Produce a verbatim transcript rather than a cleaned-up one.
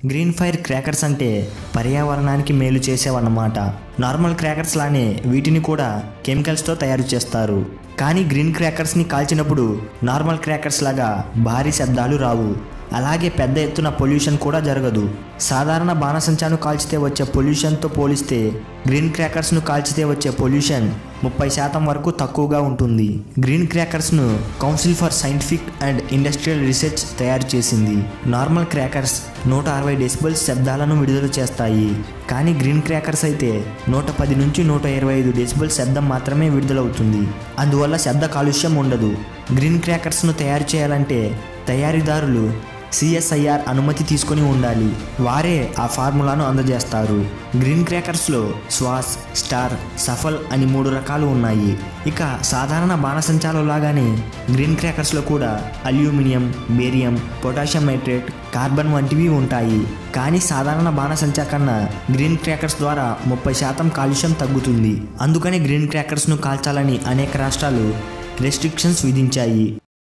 Green fire crackers అంటే పర్యావరణానికి మేలు చేసేవన్నమాట. నార్మల్ క్రాకర్స్ లానే వీటిని కూడా కెమికల్స్తో తయారు చేస్తారు. కానీ గ్రీన్ క్రాకర్స్ని కాల్చినప్పుడు నార్మల్ క్రాకర్స్ లాగా భారీ శబ్దాలు రావు. అలాగే పెద్ద ఎత్తున పొల్యూషన్ కూడా జరగదు. సాధారణ బాణసంచాను కాల్చితే వచ్చే పొల్యూషన్తో పోలిస్తే గ్రీన్ క్రాకర్స్ను కాల్చితే వచ్చే పొల్యూషన్ ముప్పై శాతం వరకు తక్కువగా ఉంటుంది. గ్రీన్ క్రాకర్స్ను council for scientific and industrial research తయారు చేసింది. నార్మల్ క్రాకర్స్ నూట అరవై డెసిబెల్స్ శబ్దాలను విడుదల చేస్తాయి. కానీ గ్రీన్ క్రాకర్స్ అయితే నూట పది నుంచి నూట ఇరవై ఐదు డెసిబెల్ శబ్దం మాత్రమే విడుదలవుతుంది. అందువల్ల శబ్ద కాలుష్యం ఉండదు. గ్రీన్ క్రాకర్స్ను తయారు చేయాలంటే తయారీదారులు సిఎస్ఐఆర్ అనుమతి తీసుకొని ఉండాలి. వారే ఆ ఫార్ములాను అందజేస్తారు. గ్రీన్ క్రాకర్స్లో స్వాస్, స్టార్, సఫల్ అని మూడు రకాలు ఉన్నాయి. ఇక సాధారణ బాణసంచాలు లాగానే గ్రీన్ క్రాకర్స్లో కూడా aluminium, barium, potassium nitrate, carbon వంటివి ఉంటాయి. కానీ సాధారణ బాణసంచా కన్నా గ్రీన్ క్రాకర్స్ ద్వారా ముప్పై శాతం కాలుష్యం తగ్గుతుంది. అందుకని గ్రీన్ క్రాకర్స్ను కాల్చాలని అనేక రాష్ట్రాలు రెస్ట్రిక్షన్స్ విధించాయి.